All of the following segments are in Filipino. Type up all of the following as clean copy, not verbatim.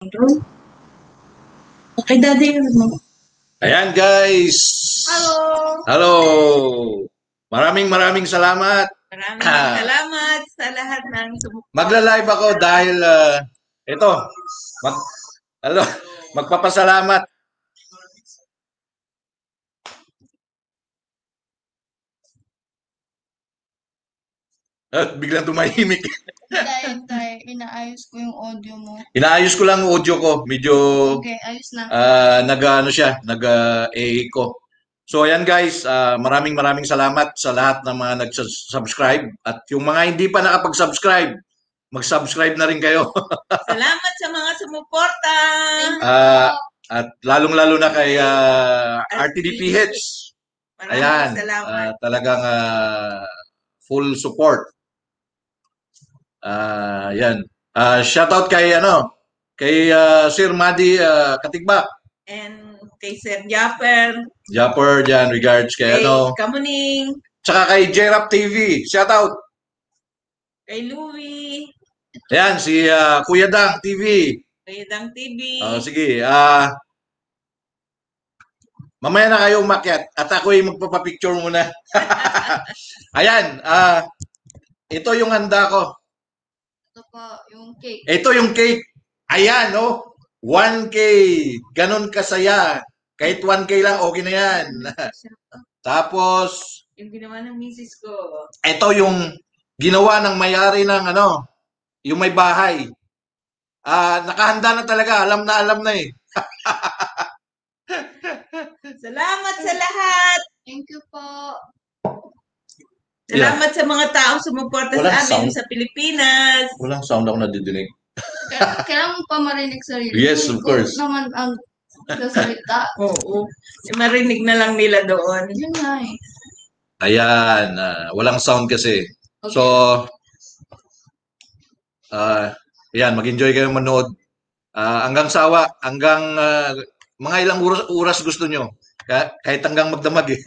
Okay, Daddy. Ayan guys. Hello. Hello. Maraming salamat. Maraming salamat sa lahat ng sumuporta. Magla-live ako dahil ito, mag, ano, magpapasalamat. At biglang tumahimik. Tay, inaayos ko yung audio mo. Inaayos ko lang ang audio ko. Medyo Okay, ayos na. nag-echo. So ayan guys, maraming salamat sa lahat ng mga nag-subscribe at yung mga hindi pa nakapag-subscribe, mag-subscribe na rin kayo. Salamat sa mga sumuporta. At lalong-lalo na kay RTDPH. Ayan, Maraming salamat. talagang full support. Yan. Shoutout kay Sir Madi Katigbak. And kay Sir Japper. Japper dyan, regards kay Kamuning. Tsaka kay JRAP TV. Shoutout. Kay Louie. Ayan, si Kuya Dang TV. Kuya Dang TV. Sige. Mamaya na kayo umakyat at ako ay magpapapicture muna. Ayan, ito yung handa ko. Ito po, yung cake. Ito yung cake. Ayan, 1K. Ganon kasaya. Kahit 1K lang, okay na yan. Tapos, yung ginawa ng misis ko. Ito yung ginawa ng may-ari ng yung may bahay. Nakahanda na talaga. Alam na eh. Salamat sa lahat. Thank you po. Salamat sa mga taong sumuporta Walang sa amin sound. sa Pilipinas. Walang sound ako nadidinig. Kailangan mo pa marinig sarili. Yes, of course. Ikaw naman ang sasalita. Oo. Marinig na lang nila doon. Yun nga eh. Ayan. Walang sound kasi. Okay. So, ayan. Mag-enjoy kayo manood. Hanggang mga ilang oras gusto nyo. Kahit hanggang magdamag eh.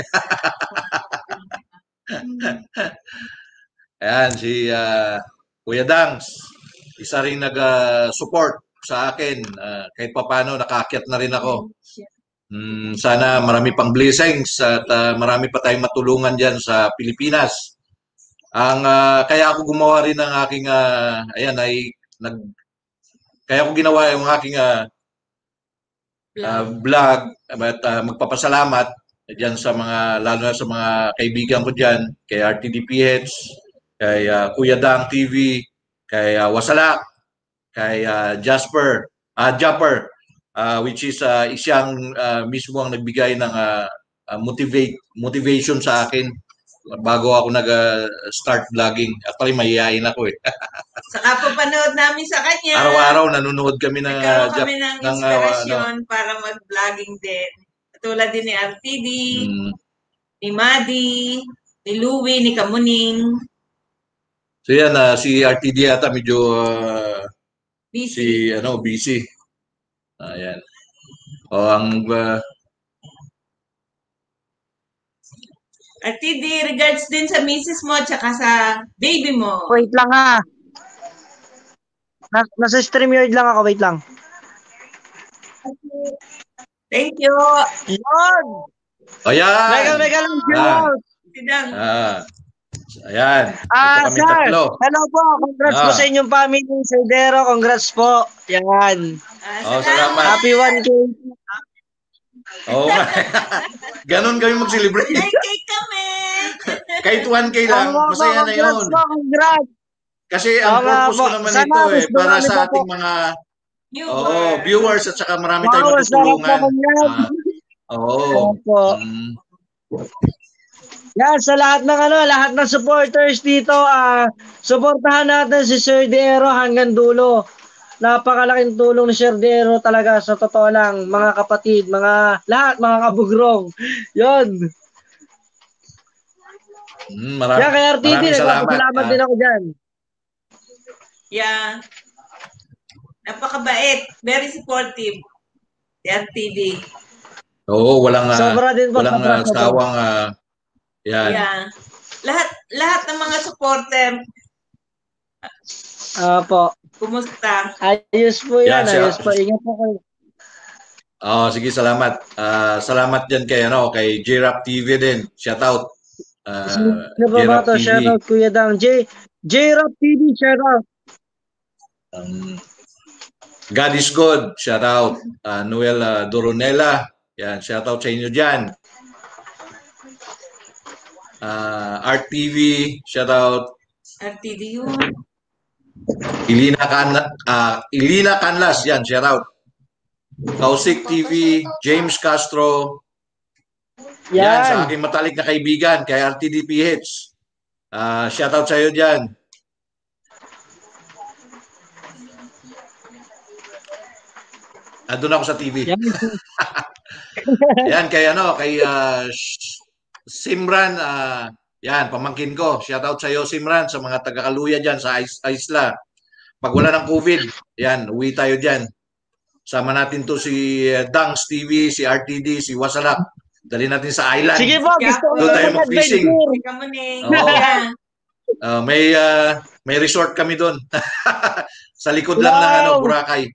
Ayan, si Kuya Dangs. Isa rin nag-support sa akin. Kahit papano, nakaakyat na rin ako. Sana marami pang blessings at marami pa tayong matulungan dyan sa Pilipinas. Kaya ako gumawa rin ng aking, kaya ako ginawa yung aking vlog at magpapasalamat dyan sa mga, lalo na sa mga kaibigan ko dyan, kay RTDPH, kay Kuya Dang TV, kay Wasalak, kay Jasper, which is siyang mismo ang nagbigay ng motivation sa akin bago ako nag-start vlogging. Actually, mahihayin ako eh. Saka papanood namin sa kanya. Araw-araw nanonood kami ng nagkaroon kami ng inspirasyon para mag-vlogging din. Katulad din ni RTD, ni Madi, ni Louie, ni Kamuning. So yan, si RTD yata medyo busy. Busy. Ayan. RTD, regards din sa misis mo at saka sa baby mo. Wait lang ha. Nasa StreamYard lang ako, wait lang. Thank you. Yun! Ayan! Mega lang shout! Ayan. Sir, hello po. Congrats po sa inyong family. Sir Dero, congrats po. Yan. Salamat. Happy 1K. Oo nga. Ganon kami mag-celebrate. May cake kami. Kahit 1K lang, masaya na yun. Congrats. Kasi ang purpose ko naman ito para sa ating mga viewers at saka marami tayong matutulungan. Yan, sa lahat ng supporters dito, suportahan natin si Sir Dero hanggang dulo. Napakalaking tulong ni Sir Dero talaga, sa totoo lang, mga kapatid, lahat, mga kabugrong. Yun. Yan, kay RTD, nagpapasalamat din ako dyan. Yeah. Napakabait. Very supportive. Si RTD. Oo, walang sawang yan. Yeah. Lahat ng mga supporter. Po. Kumusta? Ayos po yan. Yan, siya. Ayos po. Ingat po kayo. Oh, sige, salamat. Salamat din kay J-Rap TV din. Shout out. Sino ba ba J-Rap to? TV. Shout out Kuya Dang. J-Rap TV, shout out. God is good. Shout out. Noel Doronela. Yan, shout out sa inyo diyan. Art TV, shout out. RTD yun. Ilina Canlas, yan, shout out. Kausik TV, James Castro. Yan, sa aking matalik na kaibigan, kay RTDPH. Shout out sa iyo diyan. Andun ako sa TV. Yan, kay Simran, yan, pamangkin ko. Shout out sa iyo, Simran, sa mga taga-Kaluya diyan sa Isla. Pag wala ng COVID, yan, uwi tayo diyan. Sama natin to si Dangs TV, si RTD, si Wasalak. Dali natin sa island. Sige po, gusto ko doon tayo mag-fishing. May resort kami doon. Sa likod lang ng Boracay.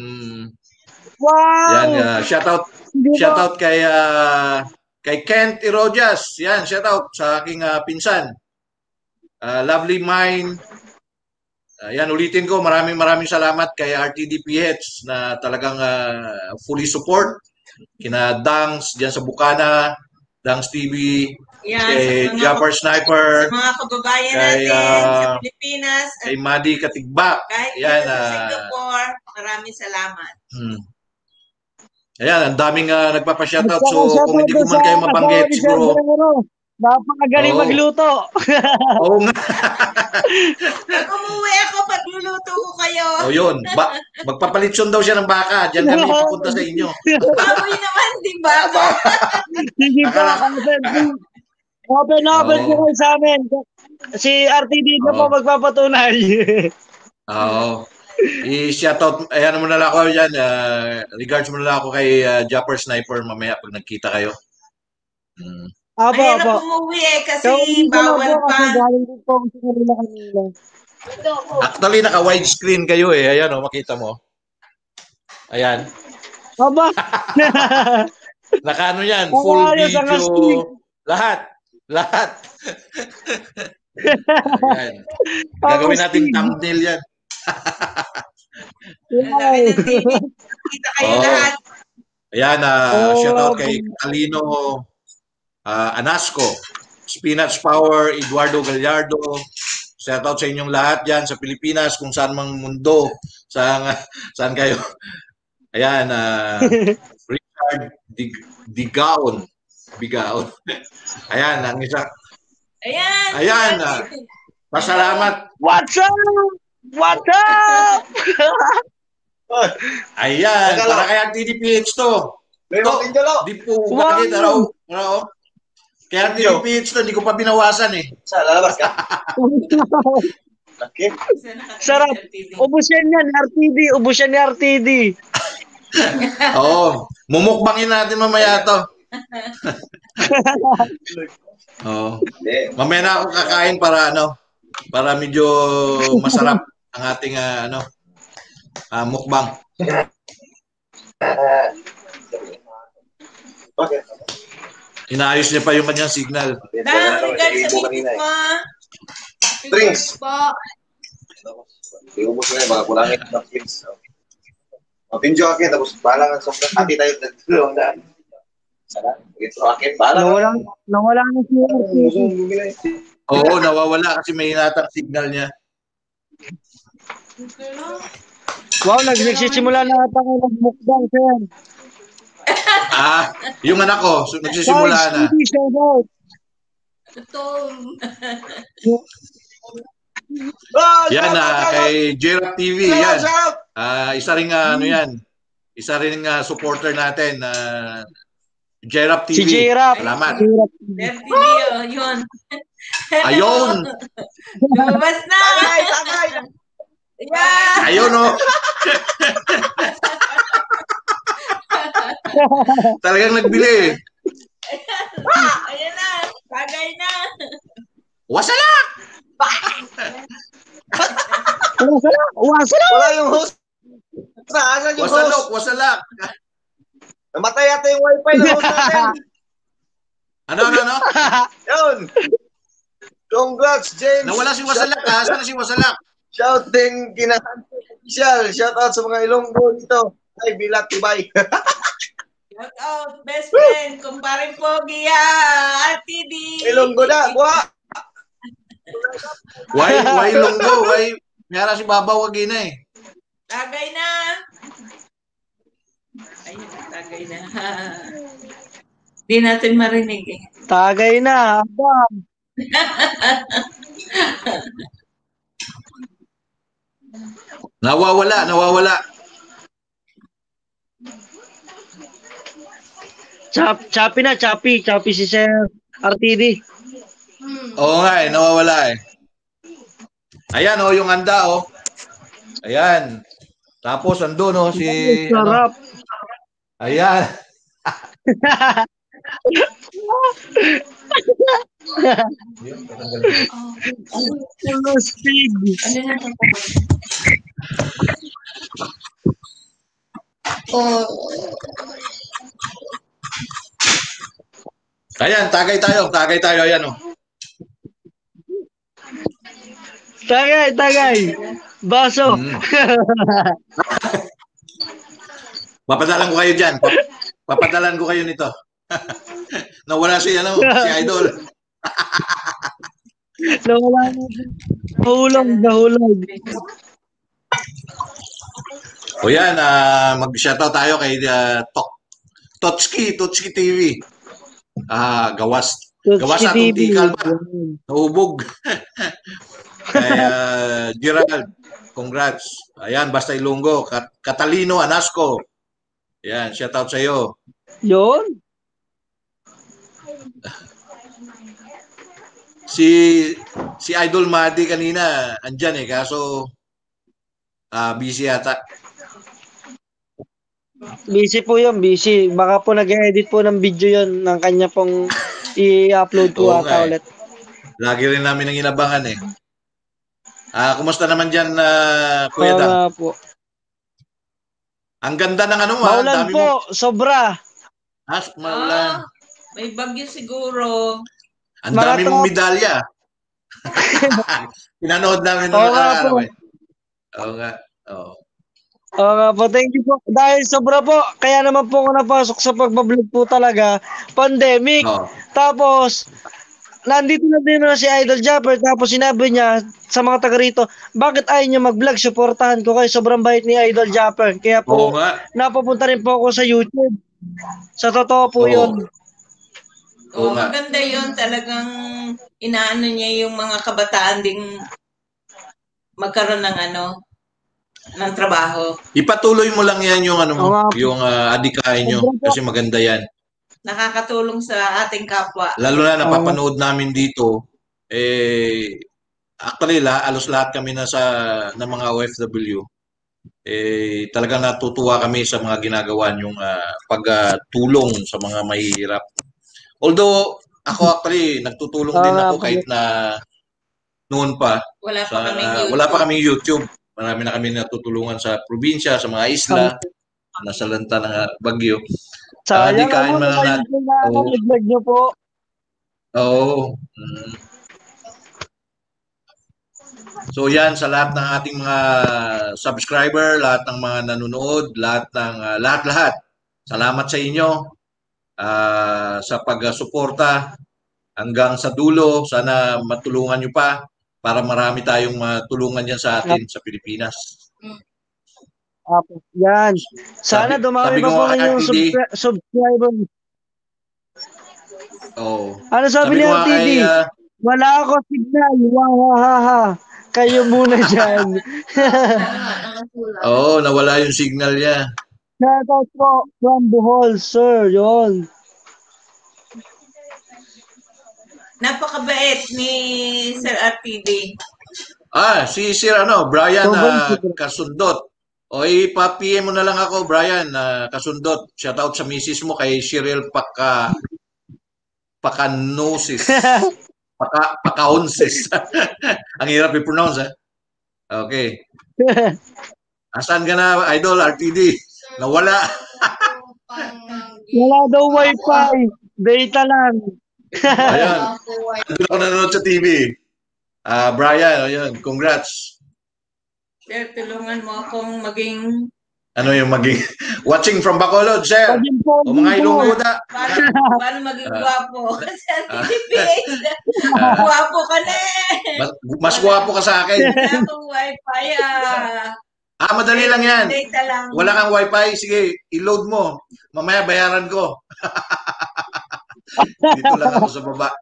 Wow! Yan, shout out kay Kent Irojas. Yan, shout out sa aking pinsan. Lovely Mind. Yan, ulitin ko, maraming salamat kay RTDPH na talagang fully support. Kina Dangs diyan sa Bukana, Dangs TV, yan, kay Japper Sniper, sa mga kababayan natin sa Pilipinas, kay Madi Katigbak. Kahit yan, sa Singapore, maraming salamat. Ayan, ang daming nagpapa-shoutout. So, kung hindi ko man kayo mabanggit, siguro... Napakagaling magluto. Oo nga. Pag umuwi ako, pagluluto ko kayo. Yun. Magpapalitson daw siya ng baka. Diyan kami pupunta sa inyo. Baboy naman, di ba? Sige po, open po kayo sa amin. Si RTD na po magpapatunay. Oo. I-shoutout, ayan mo na lang ako dyan. Regards mo na lang ako kay Japper Sniper mamaya pag nagkita kayo. Ayaw na pumuwi kasi bawal pa. Actually, naka-widescreen kayo eh. Ayan o, makita mo. Ayan. Aba! Naka-ano yan, full video. Lahat. Ayan. Gagawin natin thumbnail yan. Kita kayo lahat. Ayan, shoutout kay Alino Anasco, Spinach Power, Eduardo Gallardo. Shoutout sa inyong lahat dyan sa Pilipinas, kung saan mang mundo, saan kayo. Ayan, Richard Bigaon. Ayan, ang isa. Ayan, pasalamat. What's up? Ayan, para kay RTDPH to. Di po bakit araw. Kaya RTDPH to, hindi ko pa binawasan eh. Sa lalabas ka? Okay. Sarap. Ubus yan RTD. Ubus yan ni RTD. Oo. Mumukbangin natin mamaya to. Oo. Mamaya na ako kakain para medyo masarap ang ating mukbang. Okay. Inaayos niya pa yung kanyang signal. Dahil regards sa bitis mo. Drinks. Po. Iubos na yun, baka kulangin ng drinks. Mapinjo akin, tapos balang ang sobrang hati tayo nagtulong na. Sana, ito akin, balang. Nawala na siya. Oo, nawawala kasi may hinatang signal niya. Wow, nagsisimula na ata kayo mag-mukbang, sir. Yung anak ko, nagsisimula na. Yan kay J-Rap TV, yan. Isa ring isa ring supporter natin, J-Rap TV. Si J-Rap. Salamat. Yun. Ayun. Lumabas na. Yeah. Ayun o. Talagang nagbili. Ayan na. Bagay na. Wasalak! Wasalak! Wala yung host. Nasaan yung host? Wasalak. Namatay yata yung wifi ng host natin. Ano? Yun. Congrats, James. Nawala si Wasalak ha? Saan si Wasalak? Shout din kina Official. Shout out sa mga Ilonggo dito. Ay, Bilat, Tibay. Shout out, best friend, kumparing Pogi RTD. Ilonggo na, buha. Why Ilonggo? Why? Mayara si Babaw wag na eh. Tagay na. Ayun, tagay na. Di natin marinig eh. Tagay na. Abang. Nawawala. Choppy si Sir RTD. Oo nga eh, nawawala eh. Ayan yung handa Ayan. Tapos andun si Sarap. Ayan. Full speed. Oh, Ayan, tagay tayo. Ayan Tagay. Baso. Papadalan ko kayo dyan. Papadalan ko kayo nito. Nawala si Idol. Nawala na. Nahulog. O yan, mag-shoutout tayo kay Totski TV. Gawas atong tikal ba? Naubog. Kay Gerald, congrats. Ayan, basta Ilonggo. Catalino Anasco. Ayan, shoutout sa iyo. Yun. Si Idol Madi kanina andyan kaso busy yata. Busy po yun, busy. Baka po nag-edit po ng video yun ng kanya pong i-upload po ata ulit. Lagi rin namin ang inabangan eh. Kumusta naman dyan, Kuya Dang? Po. Ang ganda ng maulan dami po, sobra. Maulan. May bagyo siguro. Ang dami mong medalya. Pinanood namin nung araw eh. Oo nga. Oo nga po, thank you po. Dahil sobra po, kaya naman po ako napasok sa pagbablog po talaga. Pandemic. Tapos, nandito na din na si Idol Japper. Tapos sinabi niya sa mga taga rito, bakit ayaw niya mag-vlog? Suportahan ko kayo. Sobrang bait ni Idol Japper. Kaya po, napapunta rin po ako sa YouTube. Sa totoo po yun. Maganda yun. Talagang inaano niya yung mga kabataan ding magkaroon ng trabaho. Ipatuloy mo lang yan yung yung adikain nyo kasi maganda yan. Nakakatulong sa ating kapwa. Lalo na napapanood namin dito actually alos lahat kami ng mga OFW. Talagang natutuwa kami sa mga ginagawa yung pagtulong sa mga mahihirap. Although ako actually nagtutulong din ako kahit na noon pa. Wala pa kaming YouTube. Marami na kami natutulungan sa probinsya, sa mga isla, nasa lanta ng bagyo. Sayang mo naman i-vlog nyo po. Oo. So yan, sa lahat ng ating mga subscriber, lahat ng mga nanonood, lahat. Salamat sa inyo sa pag-suporta hanggang sa dulo. Sana matulungan nyo pa para marami tayong matulungan yan sa atin sa Pilipinas. Yan. Sana dumami pa po yung subscriber. Ano sabi ni RTD? Wala ako signal. Wahahaha. Kayo muna dyan. Nawala yung signal niya. Shoutout po from Bohol, sir. Yun. Napakabait ni Sir RTD. Si Sir Brian Kasundot. Ipa-PM mo na lang ako, Brian Kasundot. Shoutout sa misis mo kay Cheryl Pakanosis. Pakaonsis. Ang hirap i-pronounce Okay. Asan ka na, Idol, RTD? Nawala. Wala daw wifi. Data lang. Ayan. Doon ako nanonood sa TV. Brian, ayun, congrats. Sir, tulungan mo akong maging... Ano yung maging... Watching from Bacolod, sir. O mga ilungkuda. Paano maging gwapo? Sir, TTPH. Gwapo ka na eh. Mas gwapo ka sa akin. Wala akong wifi Madali lang yan. Data lang. Wala kang wifi, sige, i-load mo. Mamaya bayaran ko. Dito lang ako sa baba.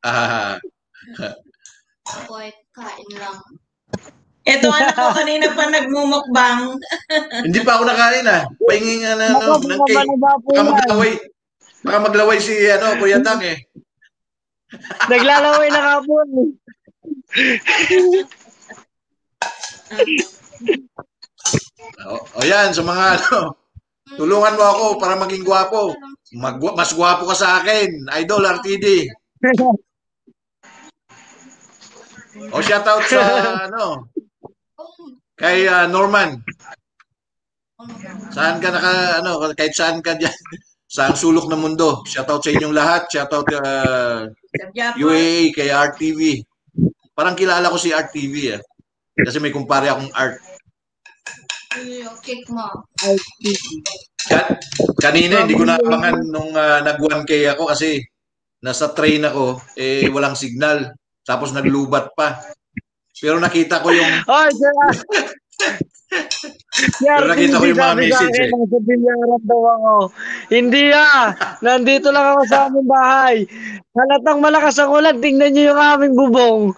Kain lang. Ito anak ko kanina pa nagmumukbang. Hindi pa ako nakain Pahingin nga ng cake. Baka maglaway si Kuya Tang eh. Naglalaway na kapon. O yan, sa mga tulungan mo ako para maging gwapo. Mas gwapo ka sa akin, Idol RTD. O shout out sa kay Norman. Saan ka kahit saan ka diyan. Sa sulok ng mundo. Shout out sa inyong lahat. Shout out UAA kay RTV. Parang kilala ko si RTV Kasi may kumpare akong art. Cake mo. Kanina hindi ko naabangan nung nag-1K ako kasi nasa train ako walang signal. Tapos naglubat pa. Pero nakita ko yung pero nakita ko yung mga message daw ako. Hindi nandito lang ako sa aming bahay. Halatang malakas ang ulan, tingnan niyo yung aming bubong.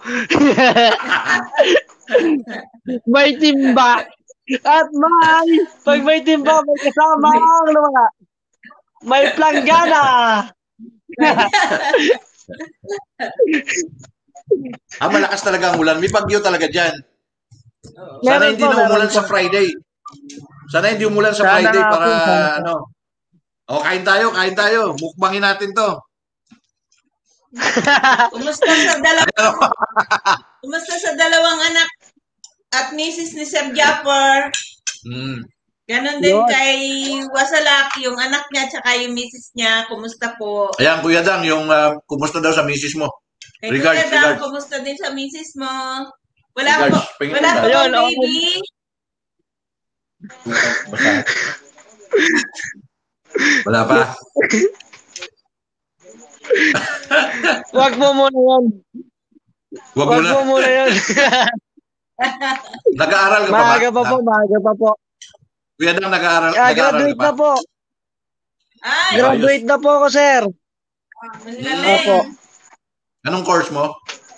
May timba. At pag may timba, may kasama may planggana. Malakas talaga ang ulan. May bagyo talaga dyan. Sana hindi na umulan sa Friday. Sana hindi umulan sa Friday para kain tayo. Mukbangin natin to. Kumusta sa dalawang anak at misis ni Sir Japper? Ganon din kay Wasalak, yung anak niya tsaka yung misis niya. Kumusta po? Ayan, Kuya Dang, yung kumusta daw sa misis mo? Kuya Dang, kumusta din sa misis mo? Wala po baby. Wala pa. Wag mo muna yan. Wag mo muna yan. Nag-aaral ka pa ba? Maaga pa po. Kuya Dang, nag-aaral graduate ka pa? na po. Graduate na po ako, sir. Opo. Anong course mo?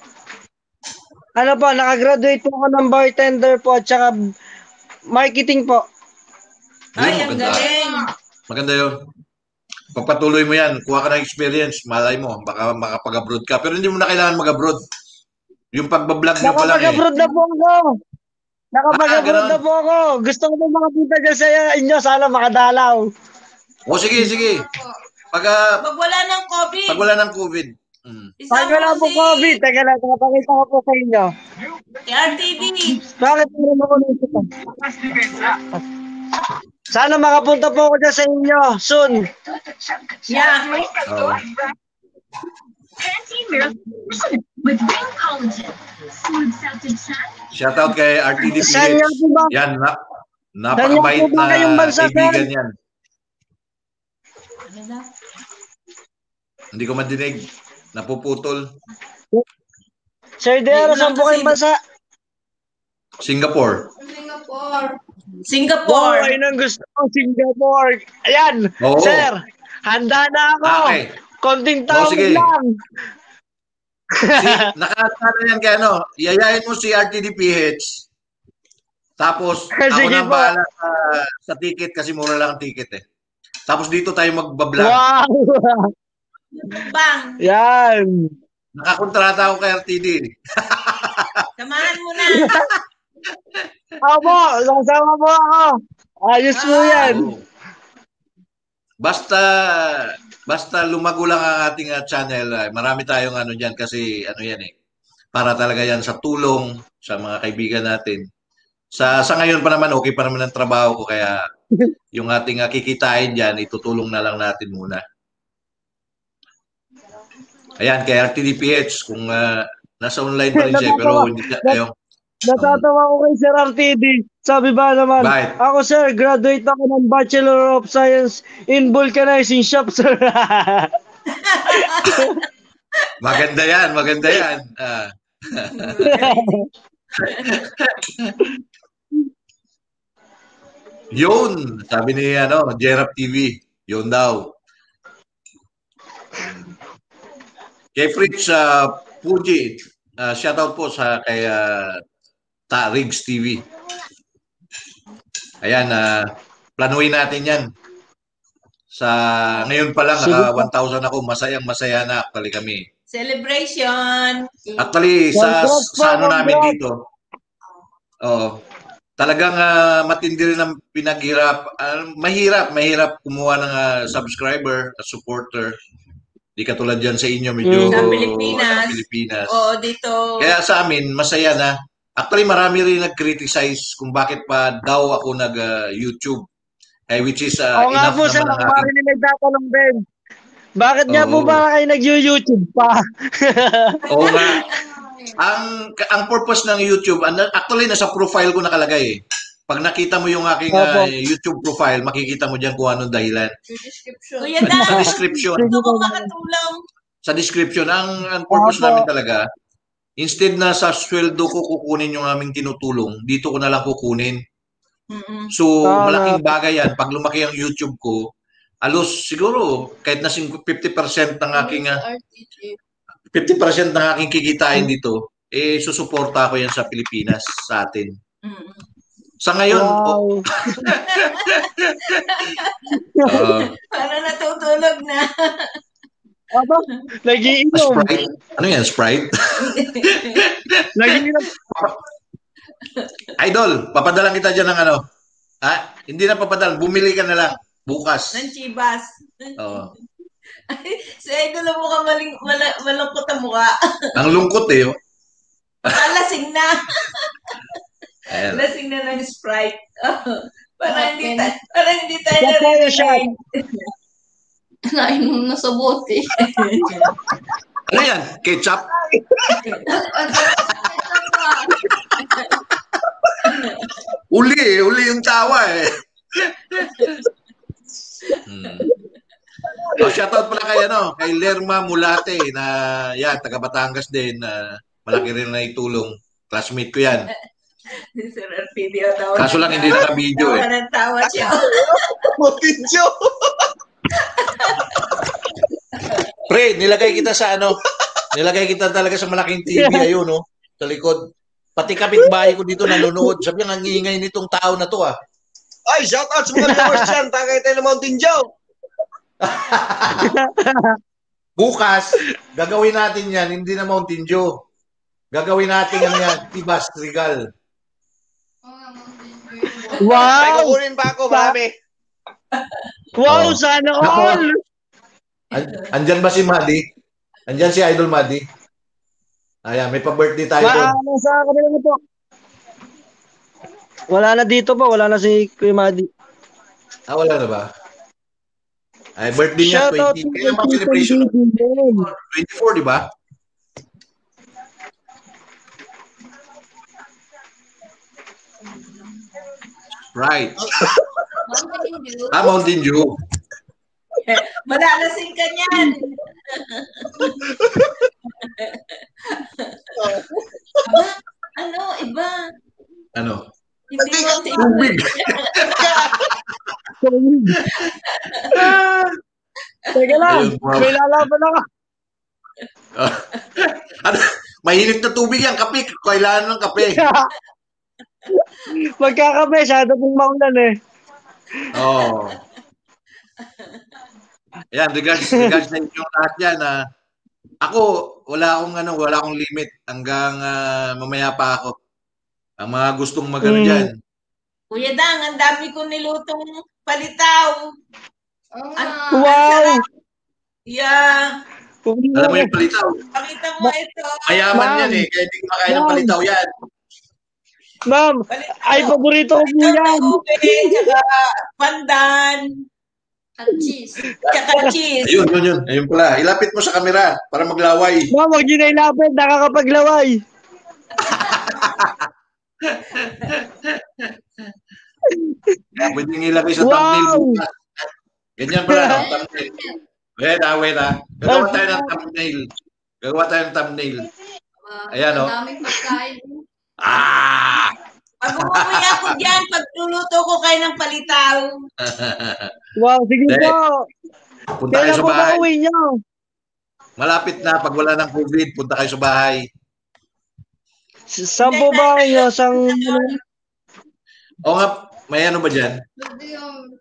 Nakagraduate po ako ng bartender po at saka marketing po. Ang galing. Maganda yun. Pagpatuloy mo yan, kuha ka ng experience, malay mo, baka makapag-abroad ka. Pero hindi mo na kailangan mag-abroad. Yung pagbablog nyo pa lang Nakapag-abroad na po ako. Nakapag-abroad na po ako. Gusto ko po makapita dyan sa inyo. Sana makadalaw. O sige. Pag wala ng COVID. Pag wala ng COVID. Pag wala po COVID, teka lang, nakapakita ko po sa inyo. RTV. Bakit meron ako nito pa? Sana makapunta po ako dyan sa inyo soon. Yeah. Shout out kay RTD Saan nga po ba? Yan, napakabait na kaibigan yan. Hindi ko madinig. Napuputol. Sir Dero, saan po kayong bansa? Singapore. Singapore. Ayun ang gusto ko, Singapore. Ayan, sir, handa na ako. Okay. Konting tawag lang. Nakakata na yan kaya iayahin mo si RTDPH. Tapos, ako na bahala sa ticket kasi mura lang ang ticket eh. Tapos dito tayo magbablog. Wow! Bang! Yan! Nakakontrata ako kay RTD. Samahan mo na. Opo, sasama po ako. Ayos mo yan. Basta lumago lang ang ating channel. Marami tayong kasi yan eh. Para talaga yan sa tulong sa mga kaibigan natin. Sa ngayon pa naman, okay pa naman ang trabaho ko. Kaya yung ating kikitain dyan, itutulong na lang natin muna. Ayan, kay RTDPH, kung nasa online pa rin siya, pero hindi kayo. Natatawa ko kay Sir RTD. Sabi ba naman, Bakit? ako sir, graduate ako ng Bachelor of Science in Vulcanizing Shop, sir. Maganda yan, maganda yan. Yun, sabi ni Jerap TV, yun daw. Kay Fritz Puji, shoutout po sa kay Rigs TV. Ayan, planuhin natin yan. Ngayon pa lang, naka 1,000 ako, masaya na actually kami. Celebration! Actually, sa namin dito, talagang matindi rin ang pinaghirap. Mahirap kumuha ng subscriber at supporter. Di katulad dyan sa inyo, medyo sa Pilipinas. Pilipinas. Oo, dito. Kaya sa amin, masaya na. Actually, marami rin nag-criticize kung bakit pa daw ako nag-YouTube. Which is nga po, sir, ako rin nagtatanong din. Bakit nga po ba kayo nag-YouTube pa? Oo nga. Ang purpose ng YouTube, actually, nasa profile ko nakalagay eh. Pag nakita mo yung aking YouTube profile, makikita mo dyan kung anong dahilan. Kuya Dan, Sa description. gusto ko makatulong. Sa description, ang purpose namin talaga, instead na sa sweldo ko kukunin yung aming tinutulong, dito ko na lang kukunin. So, malaking bagay yan. Pag lumaki ang YouTube ko, alos siguro, kahit na 50% ng aking 50% ng aking kikitain dito, susuporta ko yan sa Pilipinas, sa atin. Sa ngayon, para natutulog na. Nag-iinom. Sprite? Ano yan, Sprite? Nag-iinom. Idol, papadalan kita dyan ng hindi na papadalan, bumili ka na lang bukas. Ng chibas. Oo. Si Idol mo ka malungkot ang mukha. Ang lungkot eh. Lasing na. Ayan. Lasing na ng Sprite. Para hindi tayo narinig. Kinain mo na sa bote. Ano yan? Ketchup? Uli yung tawa eh. Shoutout pala kay Lerma Mulate na yan, taga Batangas din. Malaki rin na itulong. Classmate ko yan. Sir Arpidio, kaso lang hindi naka-video eh. Tawa siya. Video. Pre, nilagay kita sa nilagay kita talaga sa malaking TV ayun sa likod. Pati kapitbahay ko dito nanonood. Sabi niya, ang ingay nitong tao na to Ay, shout out sa mga viewers dyan. Tagay tayo ng Mountain Joe. Bukas, gagawin natin yan, hindi na Mountain Dew. Gagawin natin yan, Tibas Regal. Wow! Ay, kukunin pa ako, marami. Wow, sana all! Andyan ba si Madi? Andyan si Idol Madi? Ayan, may pa-birthday tayo doon. Sa kanila na po. Wala na dito po, wala na si Kuya Madi. Wala na ba? Ay, birthday niya, 20. Kailan ba celebration? 24, di ba? Right. Mountain Dew. Malalasing ka niyan. Iba? Ano? Hindi mo tubig. Teka lang, may lalaban ako. Mainit na tubig yan, kape. Kailangan ng kape. Magkakape, shadow pong maulan eh. Oo. Ayan, regards sa inyong lahat yan. Ako, wala akong limit hanggang mamaya pa ako. Ang mga gustong magano dyan. Kuya Dang, ang dami ko nilutong palitaw. Wow! Yeah. Alam mo yung palitaw? Pakita mo ito. Mayaman yan eh, kaya hindi kumakain ng palitaw yan. Ma'am, ay paborito ko po yan. Ube, tsaka pandan, At cheese. tsaka cheese. Ayun. Ayun pala. Ilapit mo sa camera para maglaway. Ma'am, huwag nyo na ilapit. Nakakapaglaway. Pwedeng ilagay sa thumbnail. Wow! Ganyan pala, no? Thumbnail. Wait ah. Gagawa tayo ng thumbnail. Ayan, Ang oh. daming pagkain. Ah! Pag umuwi ako dyan, pagtuluto ko kayo ng palitaw. Wow, sige Hindi. po. Punta kayo Kailan sa po bahay. ba uwi nyo? Malapit na. Pag wala ng COVID, punta kayo sa bahay. Saan po ba kayo? O nga, may ano ba dyan? Pwede yung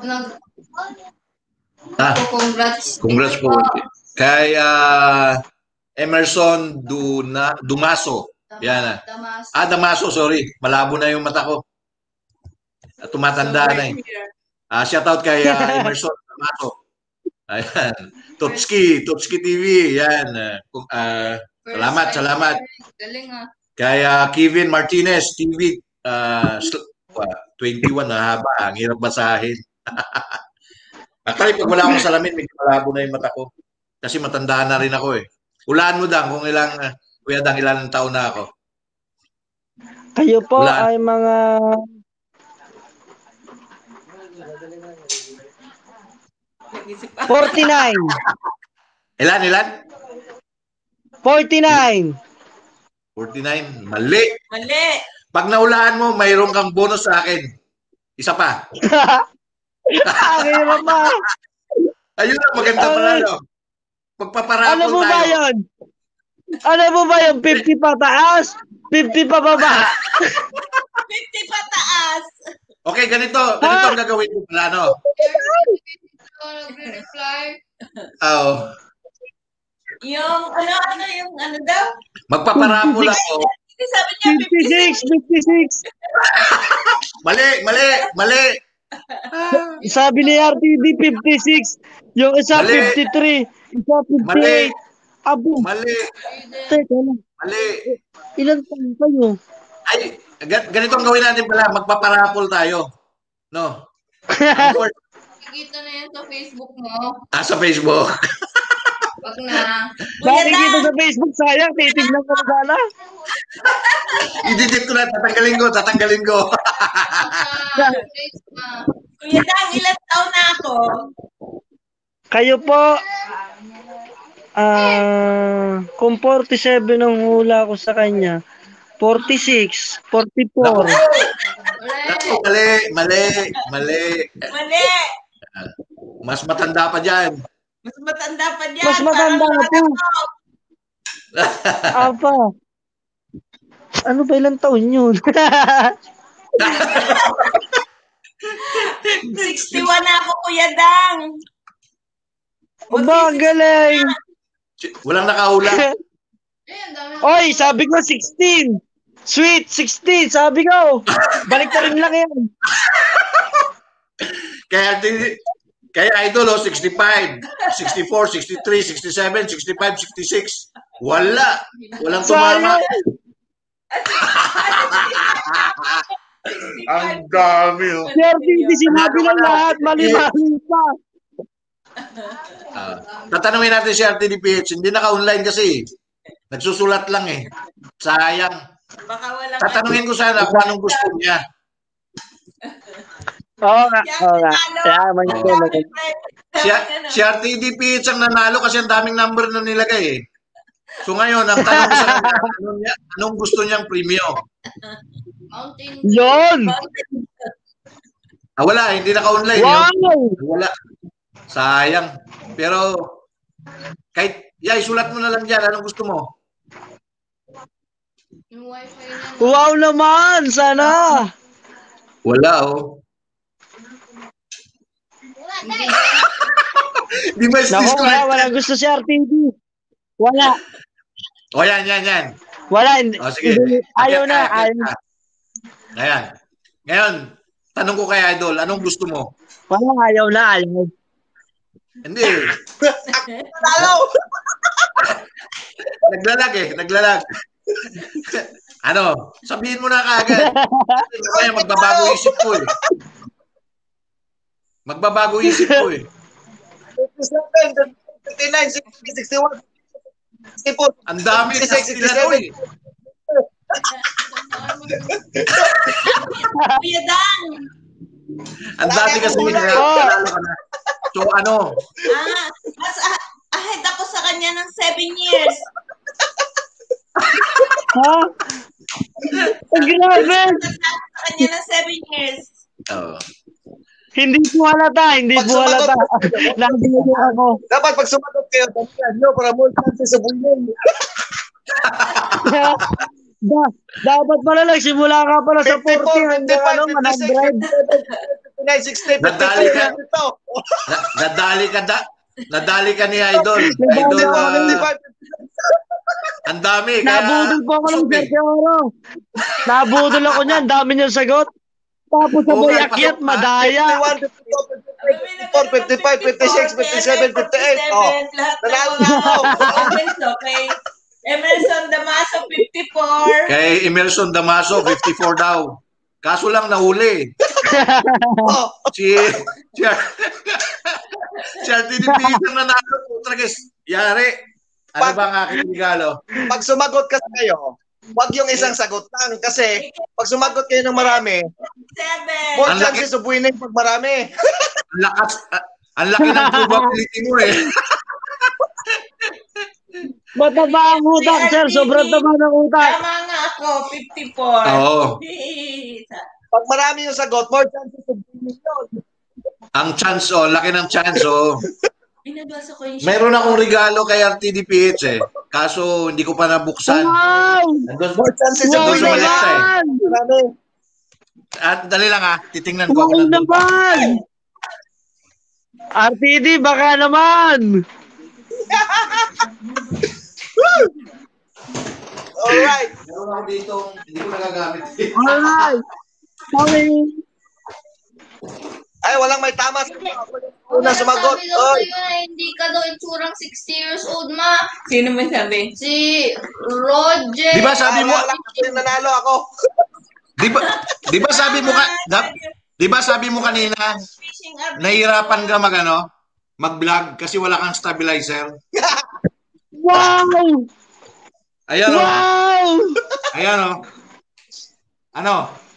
Congrats congrats. po. Kay Emerson Dumaso. Yan. Damas. Damaso, sorry. Malabo na yung mata ko. Tumatanda na eh. Shoutout kay Emerson Dumaso. Ayan. Totski TV. Yan. Salamat. Galing ah. Kay Kevin Martinez TV. 21 na haba. Ang hirap basahin. Actually, pag wala akong salamin, medyo malabo na yung mata ko. Kasi matandaan na rin ako eh. Hulaan mo dang kung Kuya Dang, ilang taon na ako. Kayo po Wala. ay mga... Nag-isip ako. 49. Ilan? 49. 49. Mali. Mali. Pag naulaan mo, mayroon kang bonus sa akin. Isa pa. Ang hirap pa. Ayun na, maganda pala, no? Ano Magpaparapol po ba tayo. yun? Ano po ba yun? 50 pa taas? 50 pa baba? 50 pataas. Okay, ganito ang gagawin ko pala, no? Nagre-reply. Oo. Yung ano daw? Magpaparapol ako. Sabi niya 56. Mali. Sabi ni RTD 56. Yung isa Mali. 53. Isa 58. Mali. Abo. Mali. Teka lang. Mali. Ilan taon kayo? Ay, ganito ang gawin natin pala. Magpaparapol tayo. No? Ang first, Nakikita na yan sa Facebook mo. sa Facebook. Wag na. Bakit dito sa Facebook? Sayang, titignan ko na sana. I-delete ko na. Tatanggalin ko. Kuya Dang, ilang taon na ako? Kayo po, kung 47 ang hula ko sa kanya, 46, 44. Mali. Mali. Mas matanda pa dyan. Mas matanda pa dyan. Mas matanda Parang na po. Apa? Ano ba ilang taon yun? 61 na ako, Kuya Dang. Aba, ang galing. Walang nakahula. Oy, sabi ko 16. Sweet, 16. Sabi ko. Balik na rin lang yan. Kaya idol, 65, 64, 63, 67, 65, 66. Walang tumama. Ang dami, oh. Si RTD sinabi ng lahat, mali-mali pa. Tatanungin natin si RTDPH. Hindi naka-online kasi. Nagsusulat lang eh. Sayang. Baka walang... Tatanungin ko sana kung anong gusto niya. Oo nga. Kaya maganda. Si RTDPH ang nanalo kasi ang daming number na nilagay eh. So ngayon, ang tanong ko sa kanya, anong gusto niyang premium? Mountain. Yun! Wala, hindi naka-online. Wow! Wala. Sayang. Pero, kahit, isulat mo na lang dyan. Anong gusto mo? Yung wifi na. Wow naman! Sana! Wala, oh. Di ba Naku, wala gusto si RTD. Wala. O, yan. Wala. O, sige. Ayaw na. Ayan. Ngayon, tanong ko kay Idol, anong gusto mo? Wala, ayaw na. Hindi. Naglalag. Ano? Sabihin mo na kaagad. Kaya magbabago isip ko eh. Magbabago isip ko eh. 57, 59, 60, 61, 64. Ang dami 66, na tinanoy. Kuya Dang! Ang dami kasi kaya. So ano? Mas ahead ako sa kanya ng 7 years. Ha? Ang grabe! Sa kanya ng 7 years. Oh. Hindi po halata, hindi po halata. Nabili ako. Dapat pag sumagot kayo, no, para more chances sa buhay. Dapat pala nagsimula ka pala sa 40 hanggang 59, 60, 100. nadali ka. Nadali ka ni Idol. Idol. 55, Ang dami. Nabudol po ako ng Sergio Oro. Nabudol ako niyan, dami niyang sagot. Tapos sabay akyat, madaya. 51, 54, 55, 56, 57, 58. Oh, nanalo na ako. Okay. Emerson Damaso, 54. Kay Emerson Damaso, 54 daw. Kaso lang nahuli. Oh, Si RTDP ang nanalo. Yari. Ano ba ang aking regalo? pag sumagot ka kayo, wag yung isang sagot lang. Kasi pag sumagot kayo ng marami, 7. more Ang laki- chances of winning pag marami. Ang lakas, ang laki ng probability mo eh. Mataba ang utak, sir. Sobrang taba ng utak. Tama nga ako, 54. Oo. Pag marami yung sagot, more chances of winning yun. Ang chance, laki ng chance, Binabasa ko yung Mayroon akong regalo kay RTDPH eh. Kaso hindi ko pa nabuksan. Wow! More chances of Wow Doon sa winning. Alexa eh. naman! Marami. At dali lang titingnan ko Wow ako nandun pa. naman! RTD, baka naman! Alright. Meron ako dito, hindi ko nagagamit. Alright! Sorry! Ay, walang may tama. Una sumagot. Sabi daw Oy. sa'yo na hindi ka daw itsurang 60 years old, ma. Sino may sabi? Si Roger. Di ba sabi mo, Wala kasi nanalo ako. di ba sabi mo di ba sabi mo kanina, Fishing up. nahihirapan ka mag-vlog kasi wala kang stabilizer? Wow! Ayan o. Wow! Ayan o. Ano?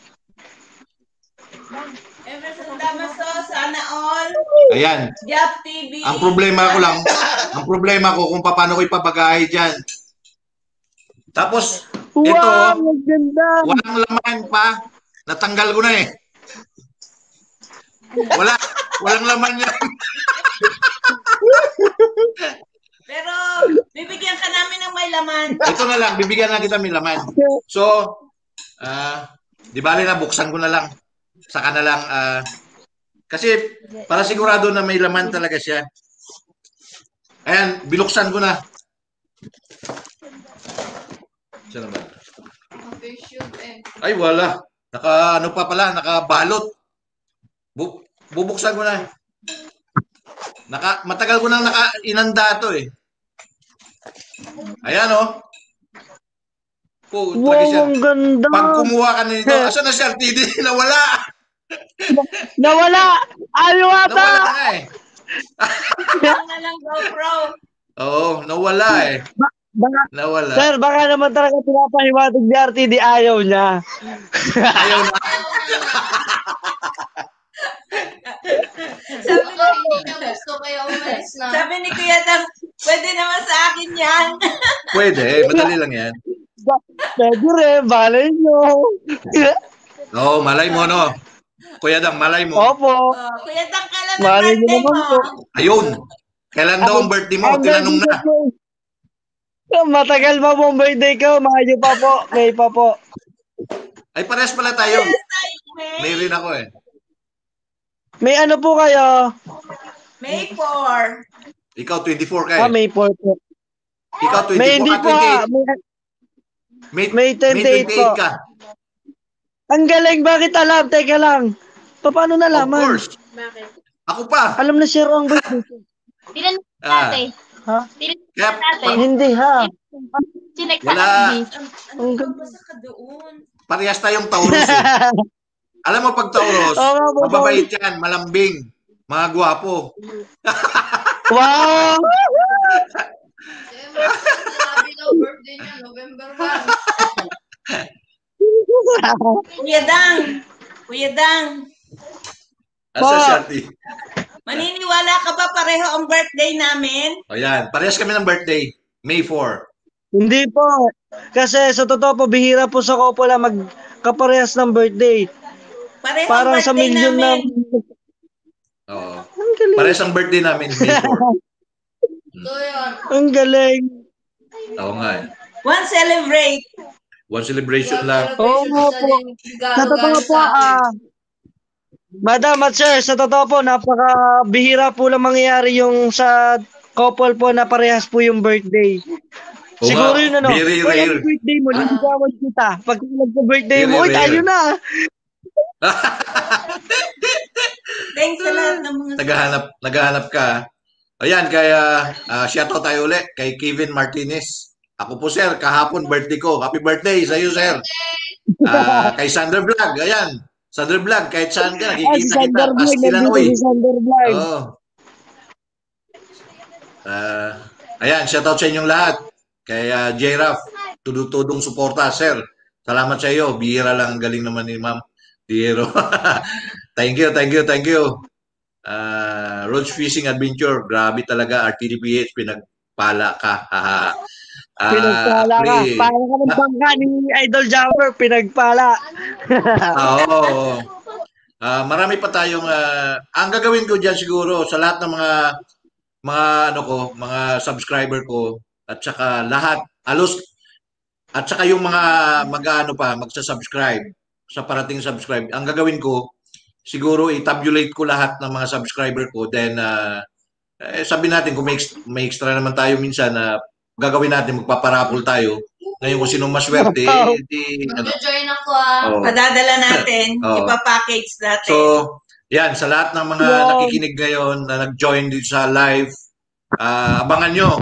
Emerson Damaso, sana all. Ayan. Jap TV. Ang problema ko kung paano ko ipapagahay dyan. Tapos, ito, Wow! Ang ganda! walang laman pa. Natanggal ko na eh. Walang laman yan. Pero, bibigyan ka namin ng may laman. Ito na lang, bibigyan na kita may laman. So, di bali na, buksan ko na lang. Saka na lang, kasi para sigurado na may laman talaga siya. Ayan, binuksan ko na. Saan naman? Ay, wala. Nakabalot. Bubuksan ko na. Matagal ko nang inanda to eh. Ayan oh. Wow, ang ganda! Pag kumuha ka nito, asan na si RTD? Nawala! Nawala! Ayaw ata! Nawala na eh. Ang na lang GoPro. Oo, nawala eh. Baka, Nawala. sir, baka naman talaga pinapahiwatig ni RTD, ayaw niya. Ayaw na. Sabi Baka hindi niya gusto kaya umalis na. Sabi ni Kuya Dang, pwede naman sa akin yan. Pwede, madali lang yan. Pwede rin, balay nyo. Oo, malay mo no. Kuya Dang, malay mo. Opo. Kuya Dang, kailan ang Malay nyo birthday mo? naman po. Ayun. Kailan daw ang birthday mo? Tinanong na. Matagal pa po ang birthday ko. Mayo pa po. May pa po. Ay, pares pala tayo. Yes, tayo, May. May rin ako eh. May ano po kayo? May 4. Ikaw 24 ka eh. May 4 po. Ikaw 24 May hindi ka, po. 28. May 28 po. ka. Ang galing. Bakit alam? Teka lang. Paano Of nalaman? course. Bakit? Ako pa. Alam na share ang birthday ko. Tinanong Ah, natin. Ha? Kaya, Hindi ha. Chinek Wala. Ano babasa ka doon? parehas tayong Taurus eh. Alam mo pag Taurus, Oo, mababait yan, malambing, mga gwapo. Wow! Siyempre, sinabi daw birthday niya, November 1. Kuya Dang, Asa siya, Ate? maniniwala ka ba pareho ang birthday namin? O yan, parehas kami ng birthday, May 4. Hindi po. Kasi sa totoo po, bihira po sa couple magkaparehas ng birthday. Pareho ang Parang sa birthday milyon namin. Oo. Ang galing. Parehas ang birthday namin, May 4. So, yun. Ang galing. Oo nga eh. One celebrate. One celebration lang. Oo po. Sa totoo po, Madam at sir, sa totoo po, napakabihira po lang mangyayari yung sa couple po na parehas po yung birthday. Oo Siguro nga, yun ano. very Kung rare. yung birthday mo, liligawan kita. Pag nagpa-birthday mo, Very uy, tayo rare. na. Thanks sa lahat ng mga Naghahanap ka. Ayan, kaya shoutout tayo ulit kay Kevin Martinez. Ako po sir, kahapon birthday ko. Happy birthday sa iyo sir. Kay Sander Vlog, ayan. Sander Vlog, kahit saan ka, Si nakikita kita. Sander Vlog, Pastilan nandito oy. si Sander Vlog. Oo. Ayan, shoutout sa inyong lahat. Kay J-Raf, tudong suporta, sir. Salamat sa iyo. Bihira lang, ang galing naman ni Ma'am Diero. Thank you. Roach Fishing Adventure, grabe talaga, RTDPH, pinagpala ka. Pinagpala ka. Para ka ng bangka ni Idol Jumper, pinagpala. Oo. Marami pa tayong ang gagawin ko diyan siguro sa lahat ng mga subscriber ko at saka lahat alos at saka yung mga magsa-subscribe sa parating subscribe. Ang gagawin ko siguro i-tabulate ko lahat ng mga subscriber ko, then sabi natin kung may extra naman tayo minsan na gagawin natin, magpaparapol tayo. Ngayon kung sino maswerte, Mag-join ako Padadala natin, ipapackage natin. So, yan, sa lahat ng mga nakikinig ngayon na nag-join dito sa live, abangan nyo.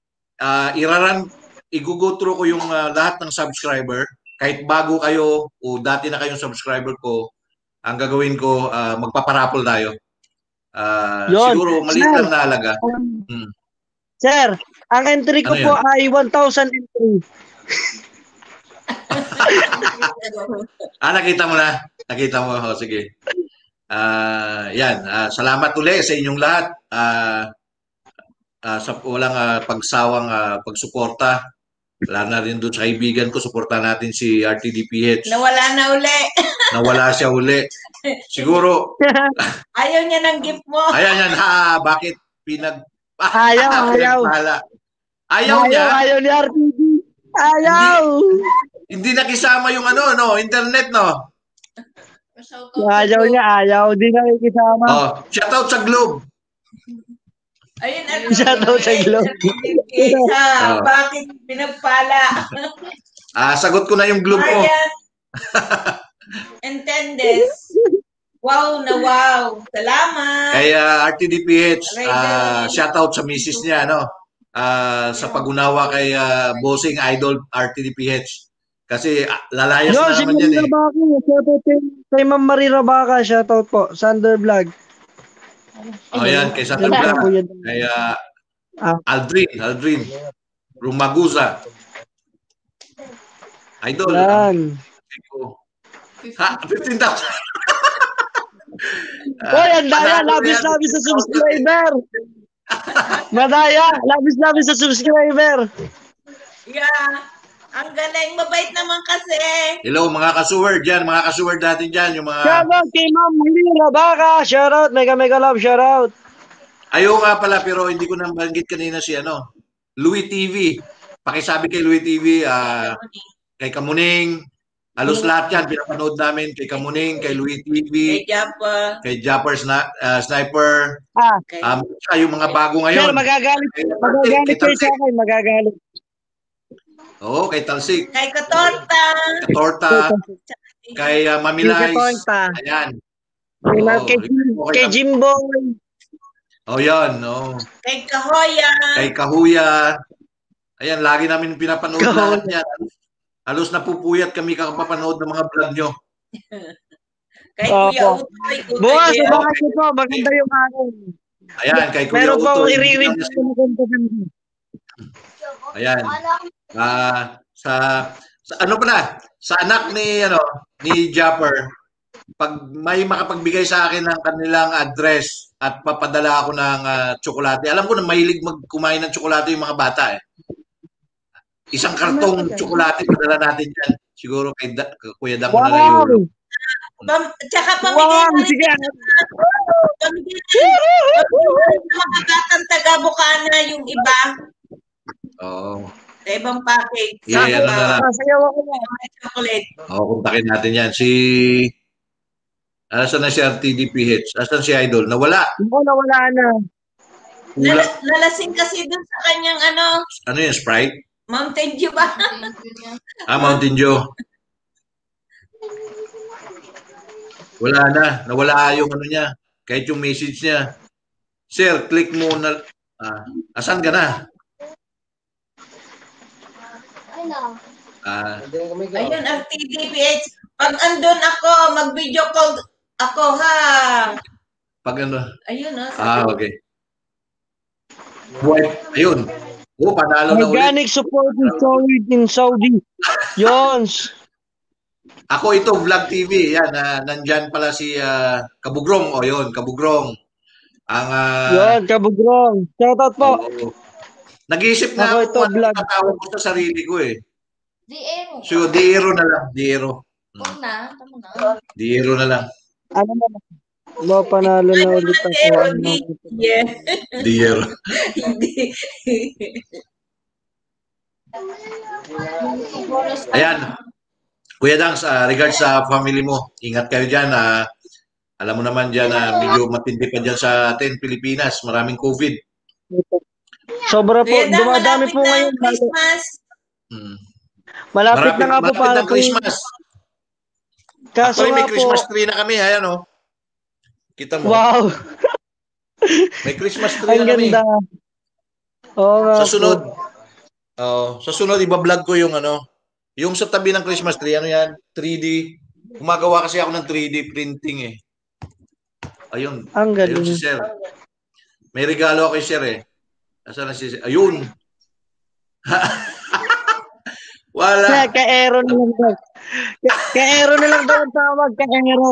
I-go through ko yung lahat ng subscriber. Kahit bago kayo o dati na kayong subscriber ko, ang gagawin ko, magpaparapol tayo. Siguro maliit lang na halaga. Sir, ang entry ko Ano po ay 1,000 entry. Nakita mo na? Nakita mo? O, sige. Yan. Salamat ulit sa inyong lahat. Sa walang pagsawang pagsuporta. Wala na rin doon sa kaibigan ko. Suporta natin si RTDPH. Nawala na uli. Nawala siya uli. Siguro. Ayaw niya ng gift mo. Ayan yan. Bakit Ayaw. Ayaw niya? Ayaw ni RTD. Ayaw. Hindi nakisama yung internet, no? Ayaw niya, ayaw. Di na nakikisama. Shoutout sa Globe. Ayun, Shoutout sa Globe. Bakit pinagpala? Sagot ko na yung Globe ko. Marian Entendes. Wow na wow. Salamat. Kaya RTDPH, shoutout sa misis niya, sa pag-unawa kay Bossing Idol RTDPH. Kasi lalayas na naman yan eh. Shoutout kay Ma'am Marie Rabaca. Shoutout po. Sander Vlog. Yan, kay Sander Vlog. Kay Aldrin. Rumaguza. Idol. Yan. 15,000. Ang daya. Labis-labis sa subscriber. Madaya. Labis-labis sa subscriber. Yeah. Ang galing, mabait naman kasi. Hello mga kasuwer dyan, mga kasuwer natin dyan. Yung mga... Shoutout kay Ma'am Marie Rabaca. Shoutout. Mega love. Shoutout. Ayaw nga pala, pero hindi ko nabanggit kanina si Louie TV. Pakisabi kay Louie TV, kay Kamuning. Halos lahat yan, pinapanood namin. Kay Kamuning, kay Louie TV. Kay Japper Sniper. Yung mga bago ngayon. Sir, magagalit kayo sa akin. Magagalit. Oo, kay Talsik. Kay Katorta. Kay Mamilay. Ayan. Kay Jimbo. Oh, yan. Oh. Kay Kahoya. Kay Kahuya. Ayan, lagi namin pinapanood lahat yan. Halos napupuyat kami kakapapanood ng mga vlog nyo. Kay Kuya Utoy. Bukas, abangan nyo po. Maganda yung akin. Ayan, kay Kuya Meron po Utoy. akong i-review na maganda. Ayan. Sa ano pala? Sa anak ni Japper, pag may makapagbigay sa akin ng kanilang address at papadala ako ng tsokolate. Alam ko na mahilig kumain ng tsokolate yung mga bata eh. Isang kartong tsokolate padala natin yan. Siguro kay Kuya Dang na lang yun. Tsaka pamigay na rin sa mga batang taga-Bukana yung iba. Oo. Sa ibang package. Yeah, Sasayaw ako na. Chocolate. Kontakin natin yan. Asan na si RTDPH? Asan si Idol? Nawala. Nawala na. Nalasing kasi dun sa kanyang Ano yung Sprite? Mountain Dew ba? Mountain Dew. Wala na. Nawala yung niya. Kahit yung message niya. Sir, click mo na. Asan ka na? Ayun, ang TDPH. Pag andun ako, mag-video call ako, ha? Pag ano? Ayun, okay. Ayun. Panalo na ulit. Organic support is solid in Saudi. Yons. Ako ito, Vlog TV. Yan, nandyan pala si Kabugrong. O yun, Kabugrong. Yan, Kabugrong. Shoutout po. Nag-iisip na ako kung ano tatawag ko sa sarili ko eh. Diero. So, Diero na lang. Diero. Huwag na. Tama na. Diero na lang. Ano na? Panalo na ulit ako. Diero. Hindi. Ayan. Kuya Dangs, regards sa family mo. Ingat kayo dyan. Alam mo naman dyan na medyo matindi pa dyan sa atin, Pilipinas. Maraming COVID. Sobra po. Dumadami po ngayon. Christmas. Malapit na nga po para ng Christmas. Kaso may nga Christmas po. tree na kami. Ayan o. Kita mo. Wow. May Christmas tree Ang na kami. ganda. Oo nga Sa sunod. Sa sunod, iba-vlog ko yung yung sa tabi ng Christmas tree. Ano yan? 3D. Gumagawa kasi ako ng 3D printing eh. Ayun. Ang galing. Ayun si Sir. May regalo ako kay Sir eh. Asan na si Sir? Ayun. Wala. Ka-aero na lang daw. Ka-aero na lang daw ang tawag. Ka-aero.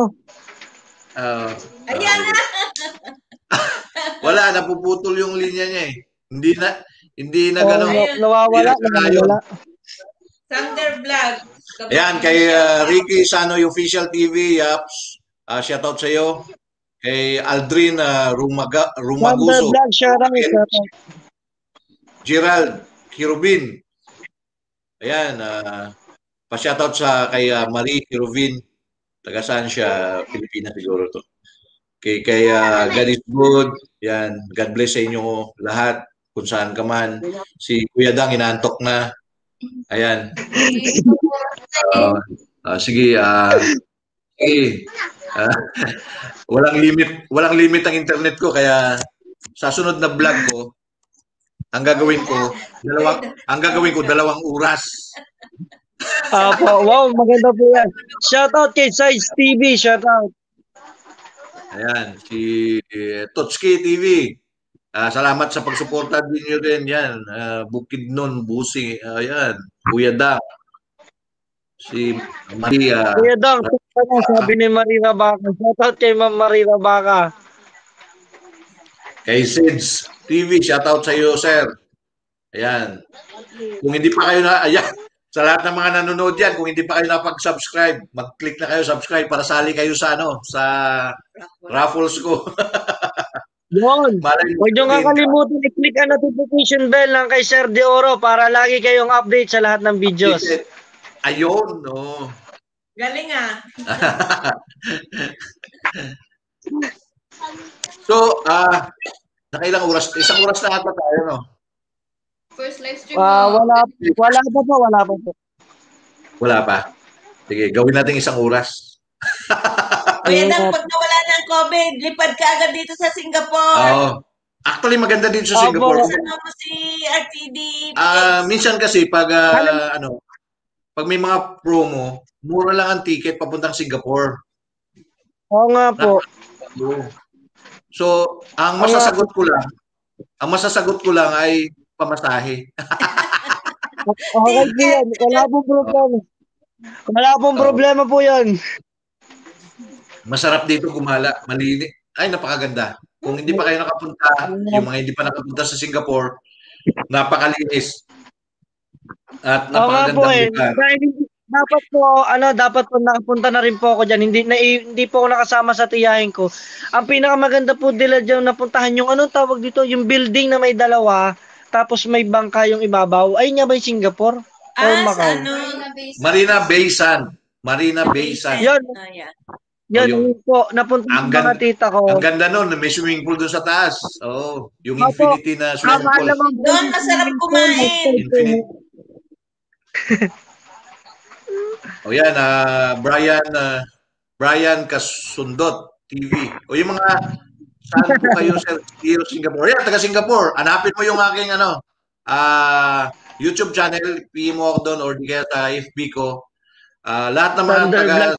Ayan na. Wala, napuputol yung linya niya eh. Hindi na gano'n. Nawawala. Thunder Vlog. Ayan, kay Ricky Sanoy Official TV, Yaps. Shoutout sa iyo. Kay Aldrin Rumaguso. Thunder Vlog, shoutout. Gerald Kirubin. Ayan, pa-shoutout kay Marie Kirubin. Taga saan siya? Pilipinas siguro to. Kay God is good. Yan, God bless sa inyo lahat kung saan ka man. Si Kuya Dang inaantok na. Ayan. Sige, walang limit ang internet ko kaya sa sunod na vlog ko ang gagawin ko 2 oras. Wow, maganda po yan. Shoutout kay Size TV, shoutout. Ayan, si Totski TV. Salamat sa pagsuporta din nyo din. Yan, Bukidnon, Busing. Ayan, Kuya Dang. Si Maria. Kuya Dang, sabi ni Maria Baca. Shoutout kay Ma'am Maria Baca. Kay Sids TV, shoutout sa iyo, sir. Ayan. Kung hindi pa kayo sa lahat ng mga nanonood yan, kung hindi pa kayo napag-subscribe, mag-click na kayo, subscribe para sali kayo sa sa raffles ko. Yun. Huwag nyo nga kalimutan i-click ang notification bell ng kay Sir De Oro para lagi kayong update sa lahat ng videos. Ayun, no. Galing So, nakailang oras? 1 oras na ata tayo, no? First live stream wala pa po. Wala pa? Sige, gawin natin 1 oras. Kuya Dang, pag nawala ng COVID, lipad ka agad dito sa Singapore. Oo. Actually, maganda din sa Singapore. Ano mo si RTD? Minsan kasi pag pag may mga promo, mura lang ang ticket papuntang Singapore. Oo nga po. So, ang masasagot ko lang ay pamasahe. Okay po yan. Wala pong problema. Wala pong problema po yan. Masarap dito gumala. Malinis. Ay, napakaganda. Kung hindi pa kayo nakapunta, yung mga hindi pa nakapunta sa Singapore, napakalinis. At napakagandang lugar. Dapat po nakapunta na rin po ako diyan. Hindi po ako nakasama sa tiyahin ko. Ang pinakamaganda po nila diyan napuntahan yung tawag dito, yung building na may dalawa, tapos may bangka yung ibabaw. Ay nga ba yung Singapore? Or Macau? Marina Bay Sands. Marina Bay Sands. Yun po, napunta ng mga tita ko. Ang ganda nun, may swimming pool doon sa taas. Yung infinity na swimming pool. Doon, masarap kumain. Infinity. Yan, Brian Kasundot TV. Yung mga, saan po kayo sa Singapore? Yan, taga Singapore. Hanapin mo yung aking YouTube channel, PM mo ako doon or di kaya sa FB ko. Lahat ng mga lahat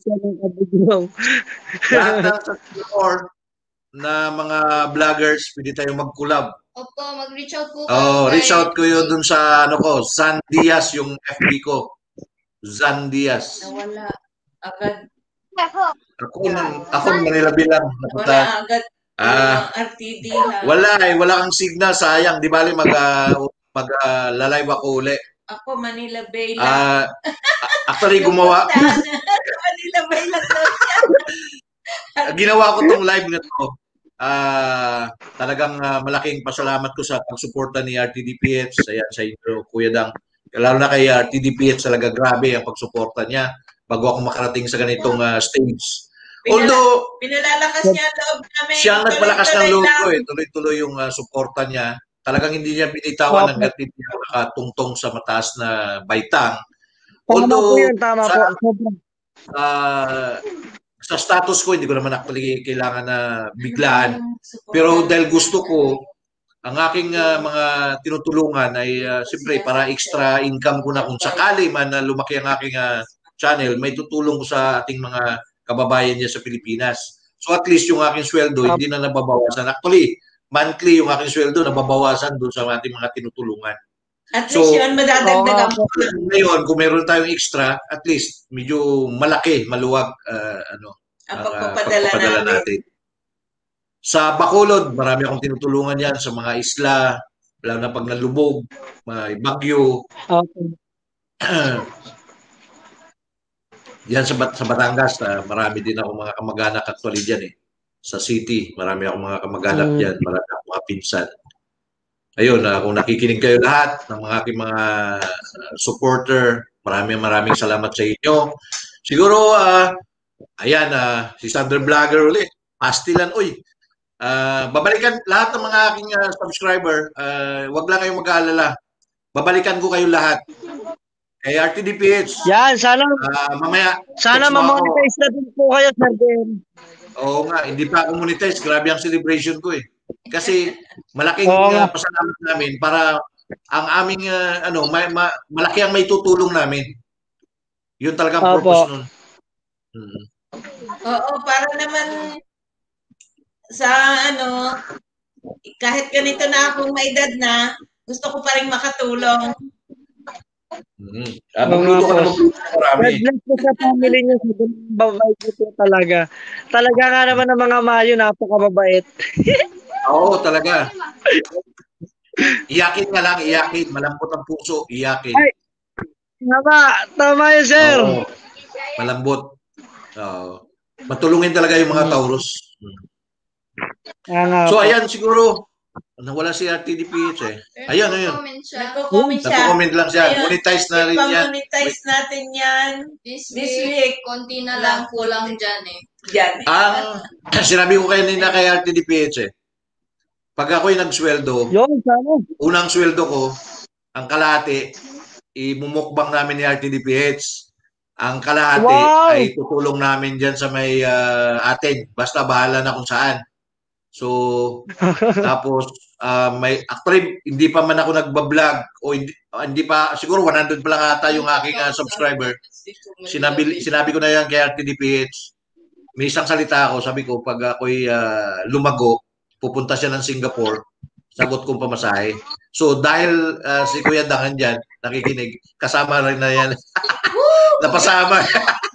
ng Singapore na mga vloggers, pwede tayong mag-collab. Opo, mag-reach out po. Reach out ko yun dun sa Zan Diaz yung FB ko. Zan Diaz. Nawala agad. Ako Manila bilang. Wala agad. RTD. Wala kang signal, sayang. Di bali mag-live ako uli. Ako, Manila Bay lang. Actually, gumawa. Manila Bay lang daw siya. Ginawa ko tong live na to. Talagang malaking pasalamat ko sa pagsuporta ni RTDPH. Ayan, sa inyo, Kuya Dang. Lalo na kay RTDPH, talaga grabe ang pagsuporta niya bago ako makarating sa ganitong stage. Although, pinalalakas niya ang loob namin. Siya ang nagpalakas ng loob ko eh. Tuloy-tuloy yung suporta niya. Talagang hindi niya binitawan hanggat hindi niya nakatungtong sa mataas na baitang. Although, sa status ko, hindi ko naman actually kailangan na biglaan. Pero dahil gusto ko, ang aking mga tinutulungan ay siyempre para extra income ko na kung sakali man na lumaki ang aking channel, may tutulong ko sa ating mga kababayan niya sa Pilipinas. So at least yung aking sweldo hindi na nababawasan. Actually, monthly yung aking sweldo nababawasan doon sa ating mga tinutulungan. At least yun, madadagdagan mo. Ngayon, kung meron tayong extra, at least medyo malaki, maluwag ang pagpapadala natin. Sa Bacolod, marami akong tinutulungan yan sa mga isla, lalo na pag nalubog, may bagyo. Yan sa Batangas, marami din ako mga kamag-anak actually dyan eh. Sa city, marami akong mga kamag-anak dyan, marami akong mga pinsan. Ayun, kung nakikinig kayo lahat ng mga aking mga supporter, maraming salamat sa inyo. Siguro, ayan, si Sander Vlogger ulit, pastilan, babalikan lahat ng mga aking subscriber, wag lang kayong mag-aalala. Babalikan ko kayo lahat. Kay RTDPH. Yan, sana mamaya. Sana mamonetize na din po kayo, Sir Ben. Oo nga, hindi pa ako monetize. Grabe ang celebration ko eh. Kasi malaking pasalamat namin para ang aming malaki ang may tutulong namin. Yun talagang purpose nun. Oo, para naman sa kahit ganito na akong may edad na, gusto ko pa rin makatulong. Magluto ka naman marami. God bless po sa family niyo. Babait po talaga. Talaga nga naman ng mga mayo, napakababait. Oo, talaga. Iyakin nga lang, iyakin. Malambot ang puso, iyakin. Ay, tama yun, sir. Oo, malambot. Matulungin talaga yung mga Taurus. So, ayan, siguro, nawala si RTDPH eh. Ayun. Nagko-comment lang siya. Monetize na rin yan. Monetize natin yan. This week. Konti na lang, kulang dyan eh. Sinabi ko kayo nila kay RTDPH eh. Pag ako'y nagsweldo, unang sweldo ko, ang kalahati, imumukbang namin ni RTDPH. Ang kalahati ay tutulong namin dyan sa may atin. Basta bahala na kung saan. So, tapos, actually, hindi pa man ako nagbablog o hindi pa, siguro 100 pa lang ata yung aking subscriber. Sinabi ko na yan kay RTDPH. May isang salita ako, sabi ko, pag ako'y lumago, pupunta siya ng Singapore, sagot kong pamasahe. So, dahil si Kuya Dangan dyan, nakikinig, kasama rin na yan. Napasama.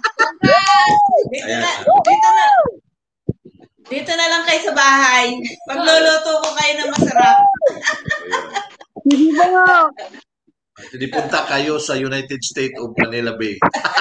Dito na lang kayo sa bahay. Pagluluto ko kayo ng masarap. Hindi ba nga? Hindi punta kayo sa United States of Manila Bay.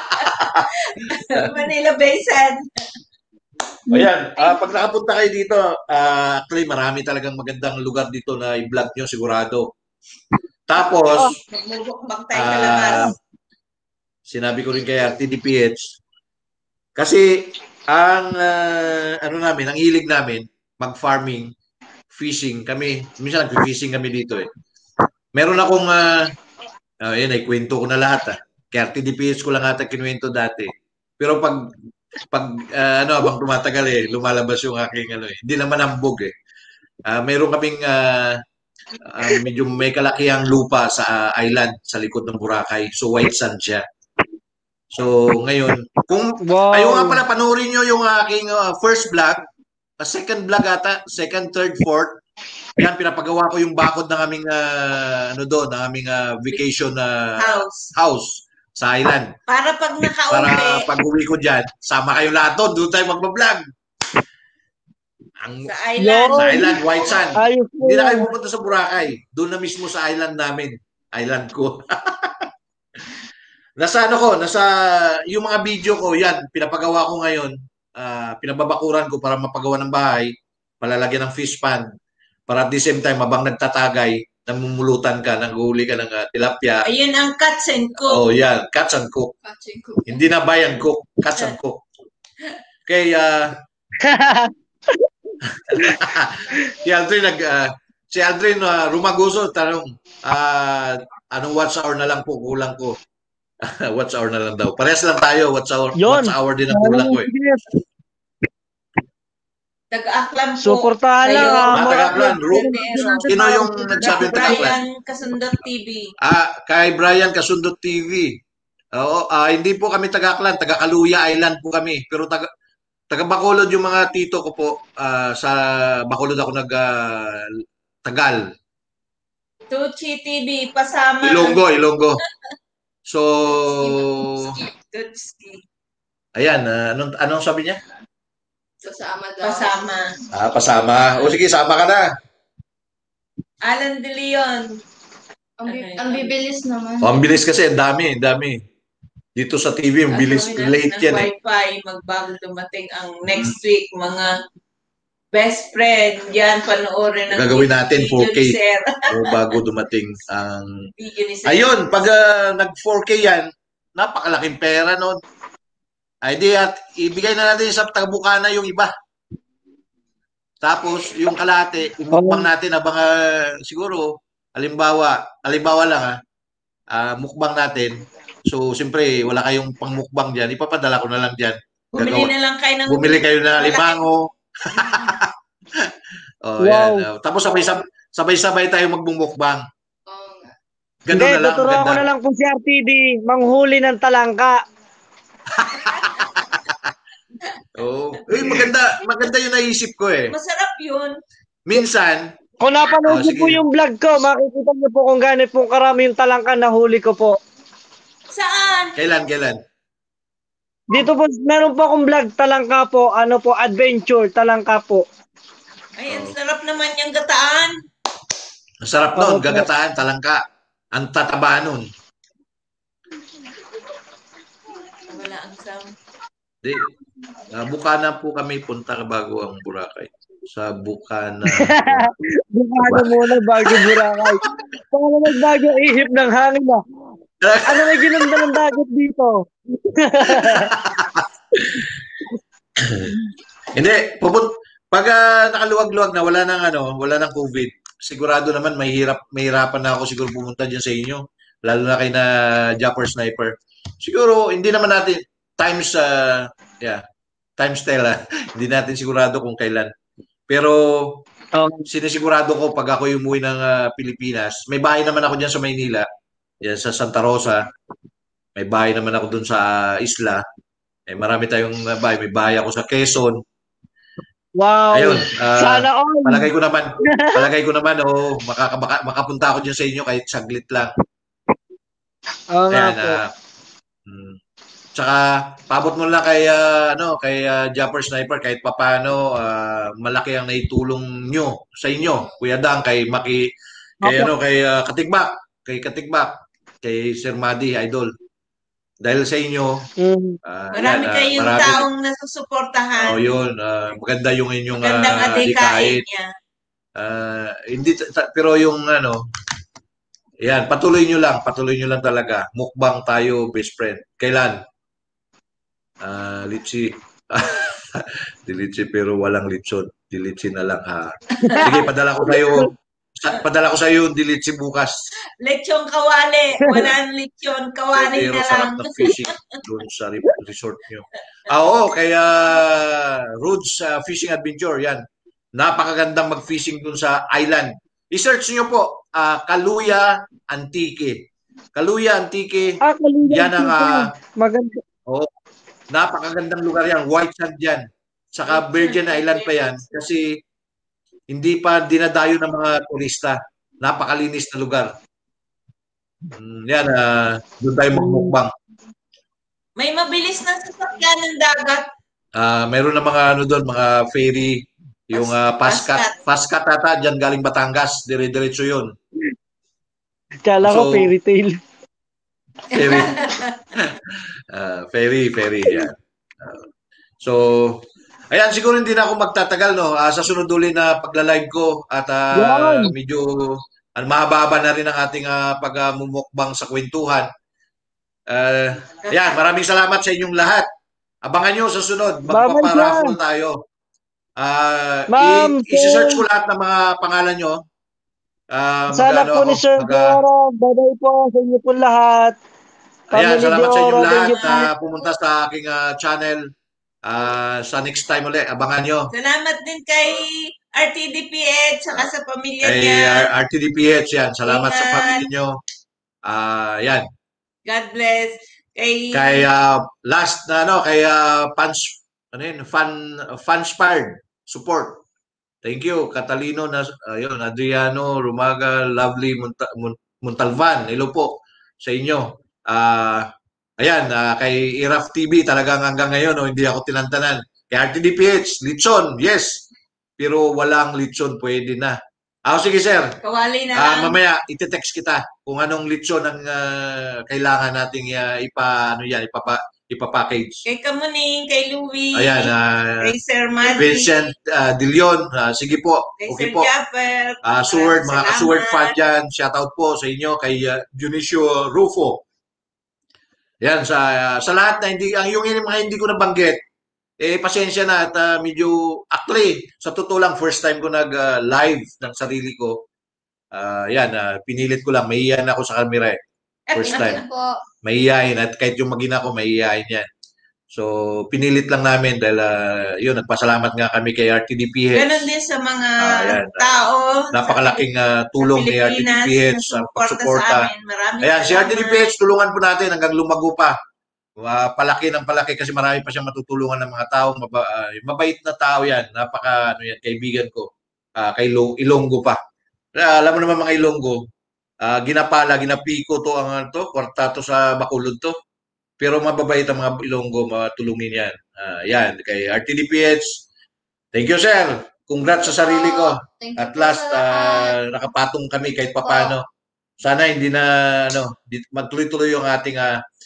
Manila Basin. Ayan, pag nakapunta kayo dito, actually marami talagang magandang lugar dito na i-vlog nyo sigurado. Tapos, Magbubukbang tayo kalabas. sinabi ko rin kay RTDPH, kasi ang ang hilig namin, mag-farming, fishing kami. Minsan nag-fishing kami dito eh. Meron akong, kwento ko na lahat Kaya RTDPH ko lang ata kinuwento dati. Pero pag habang tumatagal lumalabas yung aking hindi naman hambog Meron kaming medyo may kalakihang lupa sa island sa likod ng Boracay. So white sand siya. So ngayon, ayaw nga pala panoorin nyo yung aking first vlog, second vlog ata, second, third, fourth. Yan, pinapagawa ko yung bakod ng aming ng aming vacation house sa island. Para pag nakauwi. Para pag uwi ko dyan, sama kayo lahat doon tayo magbablog. Sa island. Sa island, white sand. Hindi na kayo pupunta sa Boracay. Doon na mismo sa island namin. Island ko. Nasa yung mga video ko, yan, pinapagawa ko ngayon. Pinababakuran ko para mapagawa ng bahay. Palalagyan ng fish pan. Para at the same time, habang nagtatagay, namumulutan ka, nanguhuli ka ng tilapia. Ayun ang cuts and cook. Oh, yan. Cuts and cook. Hindi na buy and cook. Cuts and cook. Okay, si Aldrin Rumaguso, tanong, anong watch hour na lang po, kulang ko. Watch hour na lang daw. Parehas lang tayo, watch hour din ang kulang ko Taga-Aklan po. Suportahan lang. Taga-Aklan. Sino yung nagsabing Taga-Aklan? Brian Kasundot TV. Kay Brian Kasundot TV. Oo, hindi po kami Taga-Aklan, taga-Kaluya Island po kami. Pero taga-Bacolod yung mga tito ko po. Sa Bacolod ako Tagal. Tucci TV, pasama. Ilonggo. So, Tutski. Ayan, anong sabi niya? Pasama daw. Pasama. Pasama. O sige, sama ka na. Alan De Leon. Ang bibilis naman. Ang bilis kasi, ang dami. Dito sa TV, ang bilis. Late yan Wi-Fi, magbago dumating ang next week, mga best friend, yan, panoorin ng gagawin natin 4K. Bago dumating ang... Ayun, pag nag-4K yan, napakalaking pera nun. Ay di at ibigay na natin sa taga-Bukana yung iba. Tapos yung kalahati, umukbang natin habang siguro, halimbawa lang mukbang natin. So siyempre wala kayong pangmukbang diyan, ipapadala ko na lang diyan. Bumili kayo na limango. Wow. Yan. Tapos sabay-sabay tayo magbumukbang. Ganun na lang. Tuturuan ko na lang po si RTD, manghuli ng talangka. Maganda yung naisip ko Masarap yun. Minsan, kung napanood niyo po yung vlog ko, makikita niyo po kung gaano po karami yung talangka na huli ko po. Saan? Kailan? Dito po, meron po akong vlog talangka po, adventure talangka po. Ay, ang sarap naman yung gataan. Ang sarap nun, gagataan, talangka. Ang tataba nun. Wala ang sound. Di. Bukana po kami punta bago ang Boracay. Sa Bukana. Bukana muna bago Boracay. Paano nagbago ihip ng hangin na? Ano na ginanda ng dagat dito? Hindi, pag nakaluwag-luwag na wala nang COVID, sigurado naman mahirapan na ako siguro pumunta diyan sa inyo. Lalo na kay na Japper Sniper. Siguro hindi naman natin times tell hindi natin sigurado kung kailan. Pero Oh. sinisigurado ko pag ako umuwi ng Pilipinas, may bahay naman ako diyan sa Maynila, diyan sa Santa Rosa. May bahay naman ako doon sa isla. Marami tayong bahay. May bahay ako sa Quezon. Wow. Ayun. Sana all. Palagay ko naman, makapunta ako diyan sa inyo kahit saglit lang. Oo nga Ayan, po. Tsaka paabot mo lang kay Japper Sniper kahit papaano malaki ang naitulong nyo sa inyo, Kuya Dang, kay Maki, kay Katigbak, kay Sir Madi Idol. Dahil sa inyo, marami kayong taong nasusuportahan. Oh, yun. Maganda yung inyong magandang adhikain niya. Pero yung yan, patuloy nyo lang talaga. Mukbang tayo, best friend. Kailan? Litsi. Dilitsi pero walang litson. Dilitsi na lang ha. Sige, padala ko sa iyo yung dilitsi bukas. Lechong kawali. Wala ng lechon. Kawali na lang. Sarap ng fishing doon sa resort nyo. Oo, kaya Roots Fishing Adventure, yan. Napakagandang mag-fishing doon sa island. I-search nyo po, Kaluya Antique. Kaluya Antique. Yan ang maganda. Oh, napakagandang lugar yan. White sand yan. Saka Virgin Island pa yan. Kasi hindi pa dinadayo ng mga turista. Napakalinis na lugar. Yan, doon tayo magmukbang. May mabilis na sasakyan ng dagat. Mayroon na mga doon, mga ferry. Yung Pascat ata, dyan galing Batangas. Dire-diretso yun. Kala ko fairy tale. Ferry, yan. So, ayan, siguro hindi na ako magtatagal, no? Sa sunod ulit na pagla-live ko at medyo mahaba-haba na rin ang ating pagmumukbang sa kwentuhan. Ayan, maraming salamat sa inyong lahat. Abangan nyo sa sunod. Magpaparaffle tayo. I-search ko lahat ng mga pangalan nyo. Sana po ni Sir Dora. Bye-bye po sa inyo po lahat. Ayan, salamat sa inyong lahat na pumunta sa aking channel. Sa next time ulit, abangan nyo. Salamat din kay RTDPH saka sa pamilya niya. Kay RTDPH, yan. Salamat sa pamilya nyo. Yan. God bless. Kay last na kay Fanspired support. Thank you, Catalino, Adriano, Rumaga, Lovely, Montalvan. Hello po sa inyo. Ayan, kay Iraf TV talagang hanggang ngayon hindi ako tinantanan. Kay RTDPH, litson, yes. Pero walang litson, pwede na. Sige sir. Kawali na lang. Mamaya ite-text kita kung anong litson ang kailangan nating ipapackage. Kay Kamuning, kay Louie. Ayan, kay Sir Madi. Vincent De Leon, sige po. Kay Okay Sir po. Japper. Sword, mga ka-Sword fan dyan. Shoutout po sa inyo kay Dionisio Rufo. Yan, sa lahat na yung mga hindi ko nabanggit, pasensya na at medyo, actually, sa totoo lang, first time ko nag-live ng sarili ko. Pinilit ko lang, mahihiyan ako sa camera First time. Mahihiyain at kahit yung mag-ina ko, mahihiyain yan. So, pinilit lang namin dahil nagpasalamat nga kami kay RTDPH. Ganon din sa mga tao. Napakalaking tulong ni RTDPH sa pagsuporta. Ayan, si RTDPH, tulungan po natin hanggang lumago pa. Palaki ng palaki kasi marami pa siyang matutulungan ng mga tao. Mabait na tao yan. Kaibigan ko. Kay Ilonggo pa. Alam mo naman mga Ilonggo, ginapiko to kwartato sa Bacolod to. Pero mababait ang mga Ilonggo, matulungin yan. Yan, kay RTDPH. Thank you, sir. Congrats sa sarili ko. At last, nakapatong kami kahit papano. Sana hindi na, magtuloy-tuloy yung ating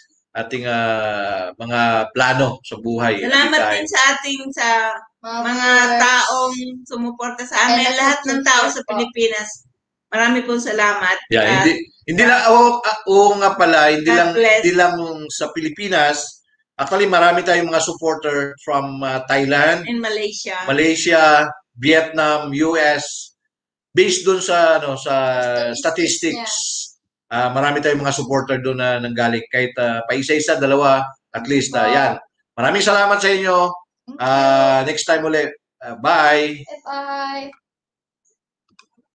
mga plano sa buhay. Salamat din sa mga taong sumuporta sa amin. Lahat ng tao sa Pilipinas. Marami pong salamat. Yeah, hindi lang nga pala, hindi lang sa Pilipinas. Actually, marami tayong mga supporter from Thailand, and Malaysia, Vietnam, US. Based doon sa statistics. Marami tayong mga supporter doon na nanggaling kahit pa isa-isa, dalawa, at least yan. Maraming salamat sa inyo. Next time ulit. Bye! Bye!